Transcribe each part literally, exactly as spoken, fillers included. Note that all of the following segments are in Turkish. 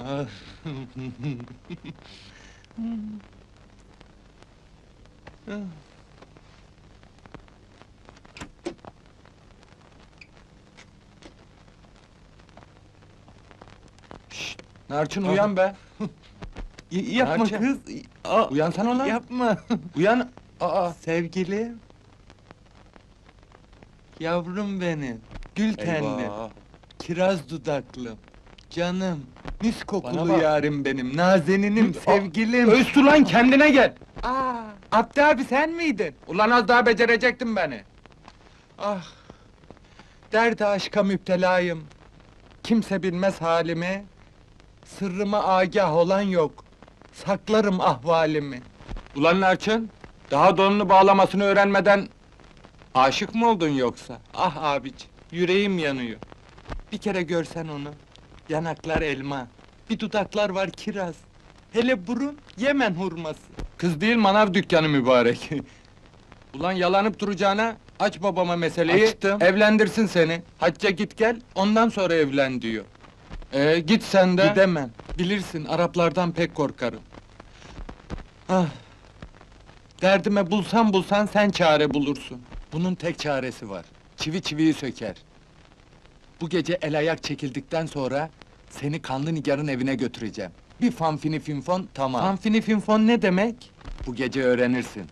Ah. Şşt! Narçın uyan be! Y- yapma Narçın. kız! Aa, Uyansana lan! yapma! Uyan! Aa! Sevgilim! Yavrum benim, gül tenlim, Eyvah! kiraz dudaklım, canım, mis Bana kokulu bak. yarim benim, nazeninim, Aa, sevgilim! Öztü lan, kendine gel! Aa, Abdi abi sen miydin? Ulan az daha becerecektin beni! Ah! Derde aşka müptelayım, kimse bilmez halimi, sırrıma agah olan yok, saklarım ahvalimi. Ulan Narçın, daha donunu bağlamasını öğrenmeden... ...aşık mı oldun yoksa? Ah abici, yüreğim yanıyor. Bir kere görsen onu, yanaklar elma, bir dudaklar var kiraz. Hele burun, Yemen hurması. Kız değil, manav dükkanı mübarek! Ulan yalanıp duracağına, aç babama meseleyi, Açtım. evlendirsin seni. Hacca git gel, ondan sonra evlen diyor. Ee, git sen de. Gidemem, bilirsin Araplardan pek korkarım. Ah! Derdime bulsan bulsan sen çare bulursun. Bunun tek çaresi var, çivi çiviyi söker. Bu gece el ayak çekildikten sonra... ...seni kanlı nigarın evine götüreceğim. Bir fanfini finfon, tamam. Fanfini finfon ne demek? Bu gece öğrenirsin.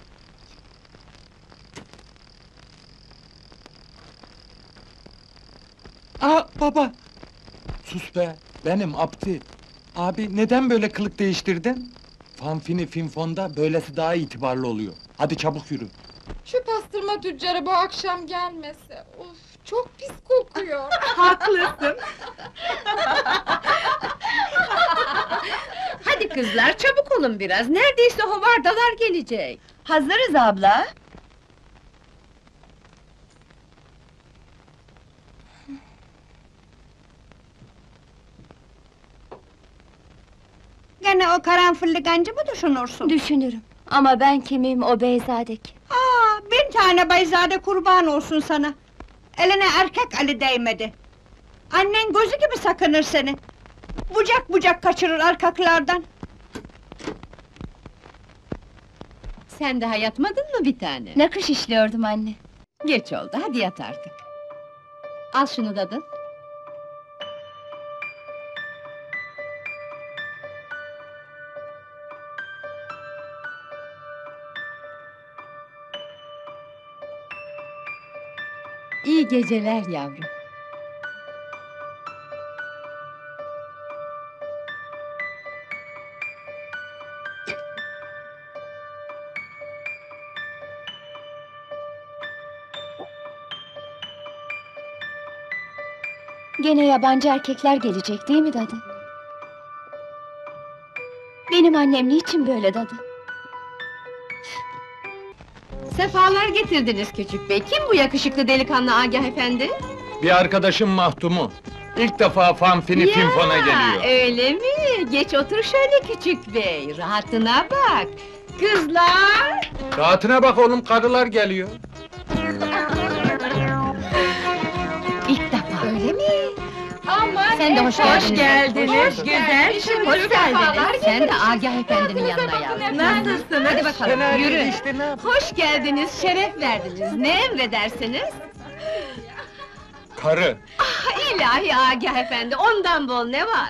Aa baba! Sus be, benim Abdi. Abi neden böyle kılık değiştirdin? Fanfini finfonda böylesi daha itibarlı oluyor. Hadi çabuk yürü. Şu pastırma tüccarı bu akşam gelmese, of çok pis kokuyor. Haklısın. Hadi kızlar, çabuk olun biraz. Neredeyse hovardalar gelecek. Hazırız abla. Gene o karanfilli gancı mı düşünürsün? Düşünürüm. Ama ben kimim, o Beyzadek? Aa, bin tane Beyzade kurban olsun sana. Eline erkek Ali değmedi. Annen gözü gibi sakınır seni. Bucak bucak kaçırır erkeklerden. Sen daha yatmadın mı bir tane? Nakış işliyordum anne. Geç oldu, hadi yat artık. Al şunu dadın. İyi geceler yavrum. Gene yabancı erkekler gelecek değil mi dadı? Benim annem niçin böyle dadı? Sefalar getirdiniz küçük bey. Kim bu yakışıklı delikanlı Agah efendi? Bir arkadaşım Mahtum'u. İlk defa fanfini finfona geliyor. Öyle mi? Geç otur şöyle küçük bey. Rahatına bak. Kızlar! Rahatına bak oğlum, karılar geliyor. İlk defa. Öyle mi? Aman Sen de hoş geldiniz. Hoş geldiniz, Hoş güzel Hoş çocuk. geldiniz. Sen de Agah efendinin yanına yavrum. Nasılsınız? Hadi bakalım, Fena değil yürü. işte, ne yap- Hoş geldiniz, şeref verdiniz. Ne emredersiniz? Karı! Ah, ilahi Agah efendi, ondan bol ne var?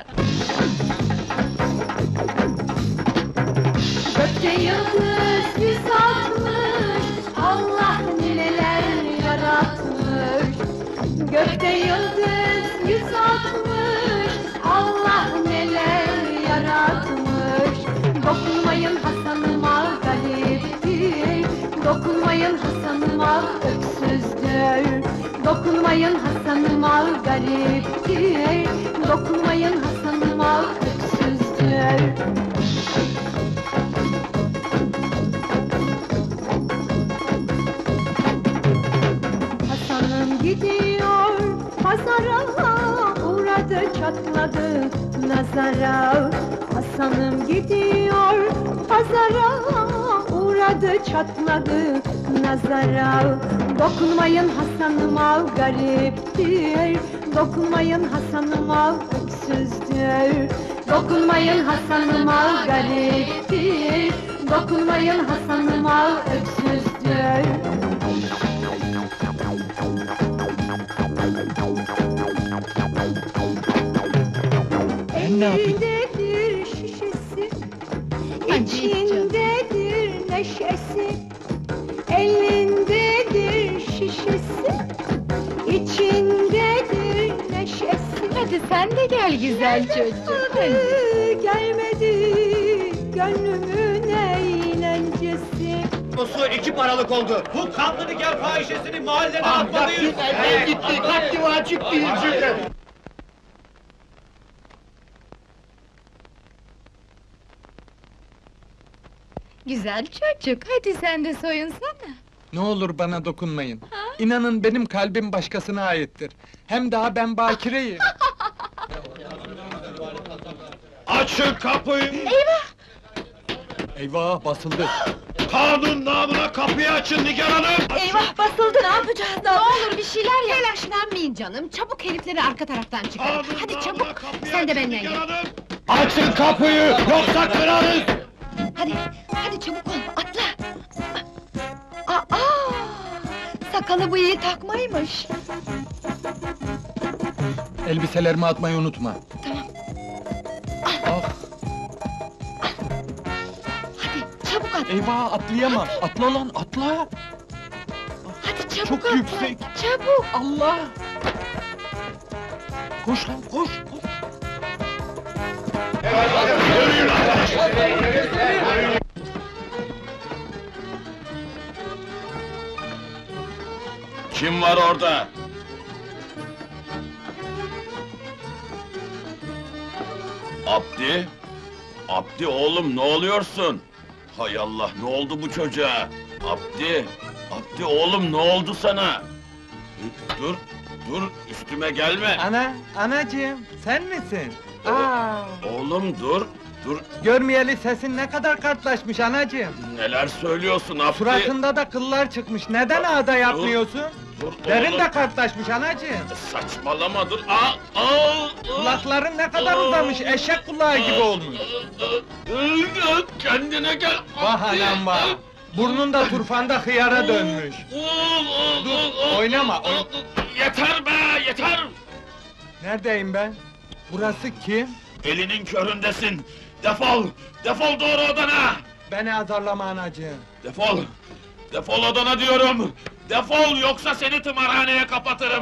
Gökte yıldız yüz altmış, Allah neler yaratmış. Gökte yıldız yüz altmış, Allah neler yaratmış. Dokunmayın Hasan'ıma gariptir, dokunmayın Hasan'ıma öksüzdür. Dokunmayın Hasan'ıma gariptir, dokunmayın Hasan'ıma öksüzdür. Hasan'ım gidiyor pazara, uğradı çatladı nazara. Hasan'ım gidiyor pazara, uğradı çatladı nazara. Dokunmayın Hasan'ıma gariptir, dokunmayın Hasan'ıma öksüzdür. Dokunmayın Hasan'ıma gariptir, dokunmayın Hasan'ıma öksüzdür. Ben ne yapayım? Elindedir şişesi, içindedir neşesi. Elindedir şişesi, içindedir neşesi. Hadi sen de gel güzel çocuğum. Hadi. Gelmedi gönlümün eğlencesi. Su iki paralık oldu. Bu kanlı nikah fahişesini mahallene atmalıyız. Elden gitti, kalktı vacip değil cümle. Güzel çocuk, hadi sen de soyunsana. Ne olur bana dokunmayın. İnanın benim kalbim başkasına aittir. Hem daha ben bakireyim. Açın kapıyı! Eyvah basıldı. Kanun namına kapıyı açın Nigar Hanım! Eyvah basıldı, ne yapacağız? Ne olur bir şeyler yap! Telaşlanmayın canım, çabuk herifleri arka taraftan çıkarın. Kanun Hadi namına çabuk, kapıyı sen de açın benden Nigar gel. Hanım! Açın kapıyı, yoksa kırarız! Hadi, hadi çabuk ol, atla! Aa! Sakalı bıyığı takmaymış. Elbiselerimi atmayı unutma. Tamam. Ah, Hadi, çabuk at! eyvah atlayamam. Atla lan atla. Hadi çabuk Çok atla! yüksek. Çabuk! Allah! Koş lan koş. koş. Kim var orada? Abdi? Abdi oğlum ne oluyorsun? Hay Allah ne oldu bu çocuğa? Abdi! Abdi oğlum ne oldu sana? Dur, dur üstüme gelme! Ana, anacığım sen misin? Aa, Oğlum dur, dur! görmeyeli sesin ne kadar kartlaşmış anacığım. Neler söylüyorsun Abdi? Suratında da kıllar çıkmış. Neden ağda yapmıyorsun? Dur Derin oğlum! de kartlaşmış anacığım. Saçmalama dur! Aa, aa, Kulakların ne kadar uzamış, eşek kulağı gibi olmuş. Kendine gel! Vah anam vah! Burnun da turfanda hıyara dönmüş. Dur, oynama, oyn- Yeter be, yeter! Neredeyim ben? Burası kim? Elinin köründesin! Defol! Defol doğru odana! Beni azarlama anacığım. Defol! Defol odana diyorum! Defol yoksa seni tımarhaneye kapatırım!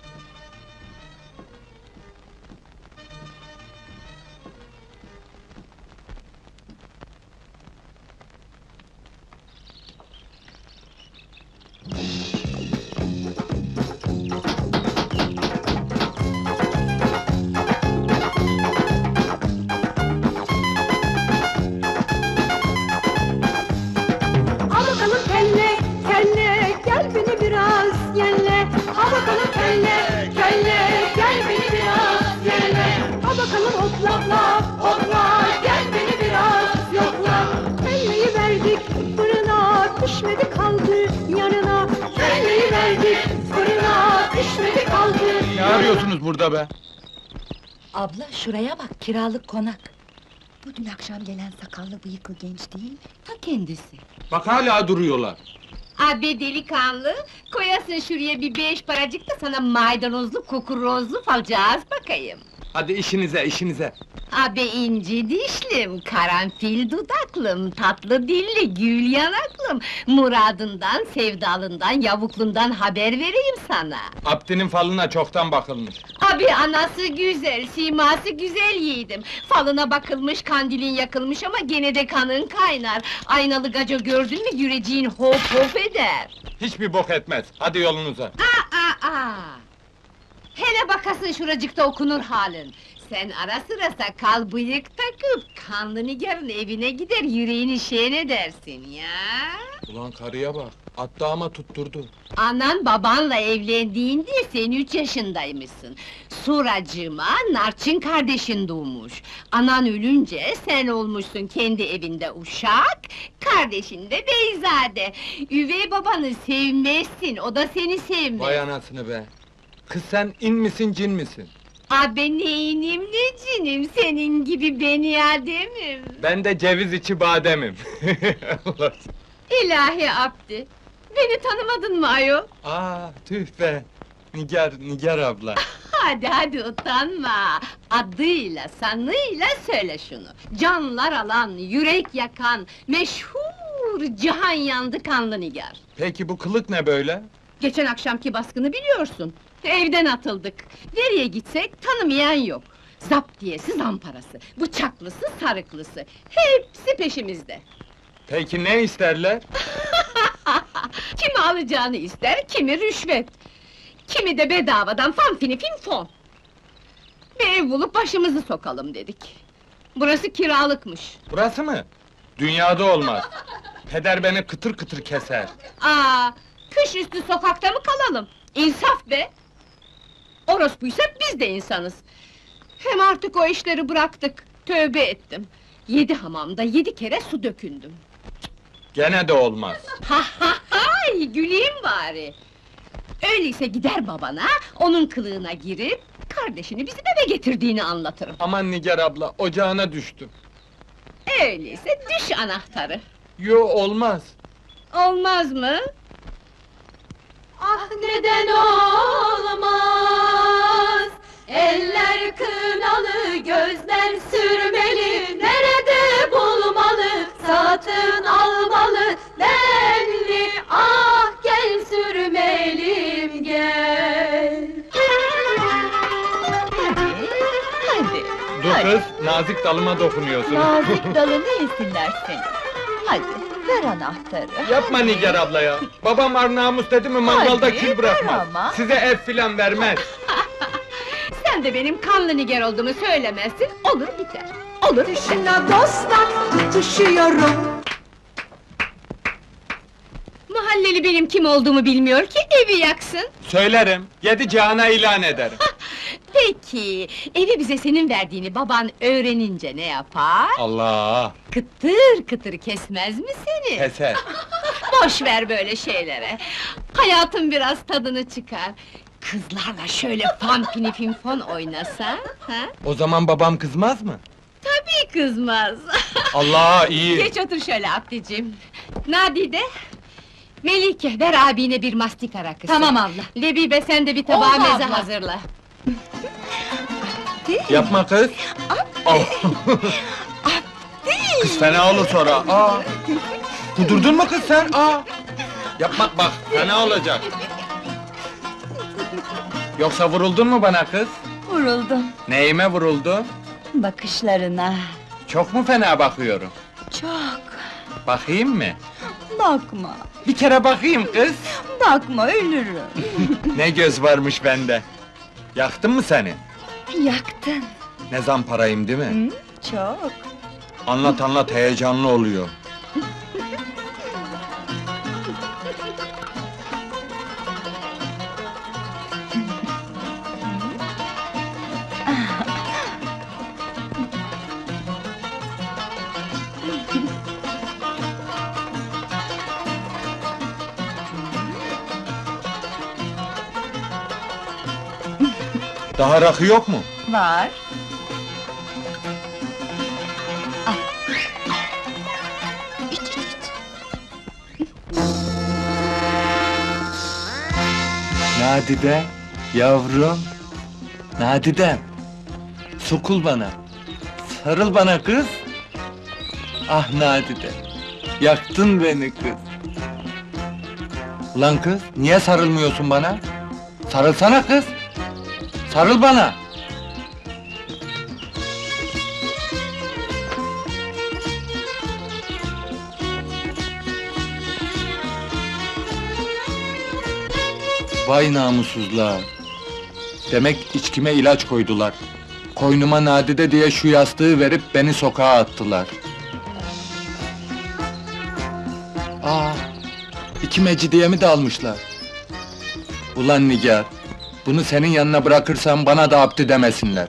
Al bakalım kelle, kelle, gel beni biraz yenle. Al bakalım kelle, kelle, gel beni biraz yenle. Al bakalım hopla hopla, hopla, gel beni biraz yokla. Kelleyi verdik fırına, pişmedi kaldı yanına. Kelleyi verdik fırına, pişmedi kaldı Ne yanına. arıyorsunuz burada be? Abla şuraya bak, kiralık konak. Bu dün akşam gelen sakallı bıyıklı genç değil mi? Ta kendisi. Bak hala duruyorlar. Abi delikanlı, koyasın şuraya bir beş paracık da sana maydanozlu, kukurozlu falcağız bakayım. Hadi işinize, işinize. Abi inci dişlim, karanfil dudaklım, tatlı dilli, gül yanaklım. Muradından, sevdalından, yavuklundan haber vereyim sana. Abdinin falına çoktan bakılmış. Abi anası güzel, siması güzel yiğidim. Falına bakılmış, kandilin yakılmış ama gene de kanın kaynar. Aynalı gaca gördün mü yüreceğin hop hop eder. Hiçbir bok etmez. Hadi yolunuza. Aa, aa! Hele bakasın şuracıkta okunur halin. Sen ara sıra sakal bıyık takıp, kanlı nigarın evine gider, yüreğini şen edersin ya! Ulan karıya bak. Attı ama tutturdu. Anan babanla evlendiğinde sen üç yaşındaymışsın. Suracığıma Narçın kardeşin doğmuş. Anan ölünce sen olmuşsun kendi evinde uşak, kardeşin de beyzade. Üvey babanı sevmezsin, o da seni sevmez. Vay anasını be! Kız sen in misin cin misin? A ben neynim necinim, senin gibi beni ademim. Ben de ceviz içi bademim. Allah. İlahi Abdi, beni tanımadın mı ayol? Aa, tüh be! Nigar, Nigar abla. Hadi hadi utanma! Adıyla, sanıyla söyle şunu! Canlar alan, yürek yakan, meşhur cihan yandı kanlı Nigar! Peki bu kılık ne böyle? Geçen akşamki baskını biliyorsun! Evden atıldık! Nereye gitsek tanımayan yok! Zaptiyesi, zamparası, bıçaklısı, sarıklısı, hepsi peşimizde! Peki ne isterler? Kimi alacağını ister, kimi rüşvet! Kimi de bedavadan fanfini finfon! Bir ev bulup başımızı sokalım dedik! Burası kiralıkmış! Burası mı? Dünyada olmaz! Peder beni kıtır kıtır keser! Aa, kış üstü sokakta mı kalalım? İnsaf be! Orospuysa biz de insanız! Hem artık o işleri bıraktık, tövbe ettim! Yedi hamamda yedi kere su dökündüm! Gene de olmaz! Ha ha hay, güleyim bari! Öyleyse gider babana, onun kılığına girip... ...kardeşini bizim eve getirdiğini anlatırım! Aman Nigar abla, ocağına düştüm! Öyleyse düş anahtarı! Yo, olmaz! Olmaz mı? Ah neden olmaz? Eller kınalı, gözler sürmeli. Nerede bulmalı, satın almalı. Benli, ah gel sürmelim gel. Hadi, Dur kız, nazik dalıma dokunuyorsun! nazik dalını yesinler seni. Hadi, ver anahtarı. Yapma Nigar abla ya! Babam ar namus dedi mi mangalda Hadi, kül bırakmaz! ver ama. Size ev filan vermez! Sen de benim kanlı niger olduğumu söylemezsin, olur biter! Olur biter! Dışına dostlar tutuşuyorum. Mahalleli benim kim olduğumu bilmiyor ki, evi yaksın! Söylerim, yedi cihana ilan ederim! Peki, evi bize senin verdiğini baban öğrenince ne yapar? Allah! Kıtır kıtır kesmez mi seni? Keser! Boş ver böyle şeylere! Hayatın biraz tadını çıkar! Kızlarla şöyle fanfini finfon oynasa, ha? O zaman babam kızmaz mı? Tabii kızmaz! Allah iyi! Geç otur şöyle Abdicim! Nadide! Melike, ver abine bir mastika rakısı! Tamam abla. Lebibe, sen de bir tabağa Oldu meze abla. hazırla! Yapma kız! Oh. Kız fena olur sonra! Aa. Kudurdun mu kız sen? Aa. Yapma bak, fena olacak! Yoksa vuruldun mu bana kız? Vuruldum, Neyime vuruldu? bakışlarına. Çok mu fena bakıyorum? Çok, Bakayım mı? bakma, Bir kere bakayım kız! bakma ölürüm. Ne göz varmış bende! Yaktın mı seni? Yaktın, Ne zamparayım değil mi? hı? Çok. Anlat anlat, heyecanlı oluyor! Daha rakı yok mu? Var. Al. İç, iç, iç. Nadide, yavrum! Nadide! Sokul bana! Sarıl bana kız! Ah Nadide! Yaktın beni kız! Ulan kız, niye sarılmıyorsun bana? Sarılsana kız! Sarıl bana! Vay namussuzlar! Demek içkime ilaç koydular. Koynuma Nadide diye şu yastığı verip beni sokağa attılar. Aa, iki mecidiyemi de almışlar. Ulan Nigar, bunu senin yanına bırakırsam bana da Abdi demesinler.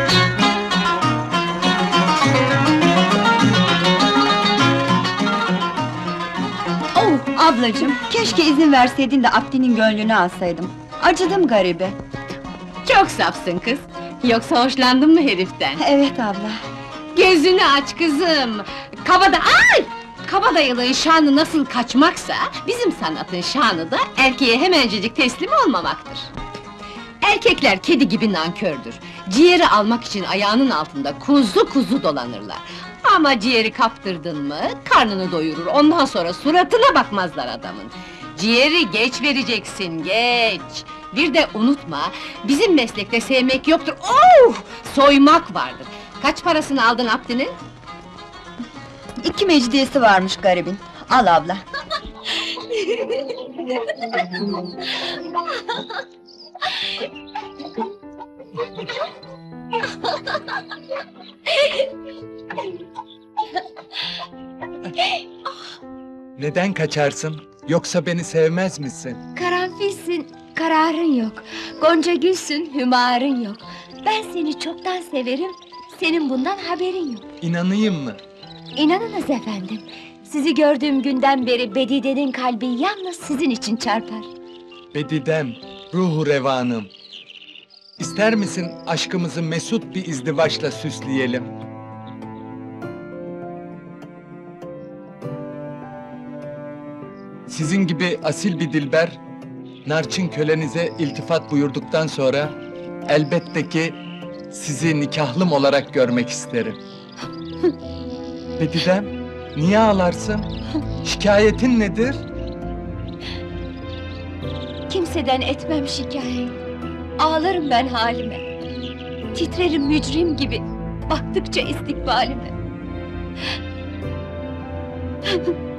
Oh ablacığım, keşke izin verseydin de Abdi'nin gönlünü alsaydım. Acıdım garibe. Çok safsın kız! Yoksa hoşlandın mı heriften? Evet abla. Gözünü aç kızım! Kabada... Ay! Kabadayılığın şanı nasıl kaçmaksa... ...bizim sanatın şanı da erkeğe hemencecik teslim olmamaktır. Erkekler kedi gibi nankördür. Ciğeri almak için ayağının altında kuzu kuzu dolanırlar. Ama ciğeri kaptırdın mı, karnını doyurur, ondan sonra suratına bakmazlar adamın. Ciğeri geç vereceksin, geç! Bir de unutma, bizim meslekte sevmek yoktur, oh! Soymak vardır. Kaç parasını aldın Abdi'nin? İki mecidiyesi varmış garibin. Al abla. Neden kaçarsın? Yoksa beni sevmez misin? Karanfilsin, kararın yok. Gonca gülsün, hümarın yok. Ben seni çoktan severim, senin bundan haberin yok. İnanayım mı? İnanınız efendim, sizi gördüğüm günden beri Bedide'nin kalbi yalnız sizin için çarpar. Bedidem, ruhu revanım. İster misin aşkımızı mesut bir izdivaçla süsleyelim? Sizin gibi asil bir dilber, Narçın kölenize iltifat buyurduktan sonra... ...elbette ki sizi nikahlım olarak görmek isterim. Bedidem, niye ağlarsın? Şikayetin nedir? Kimseden etmem şikayet. Ağlarım ben halime. Titrerim mücrim gibi, baktıkça istikbalime.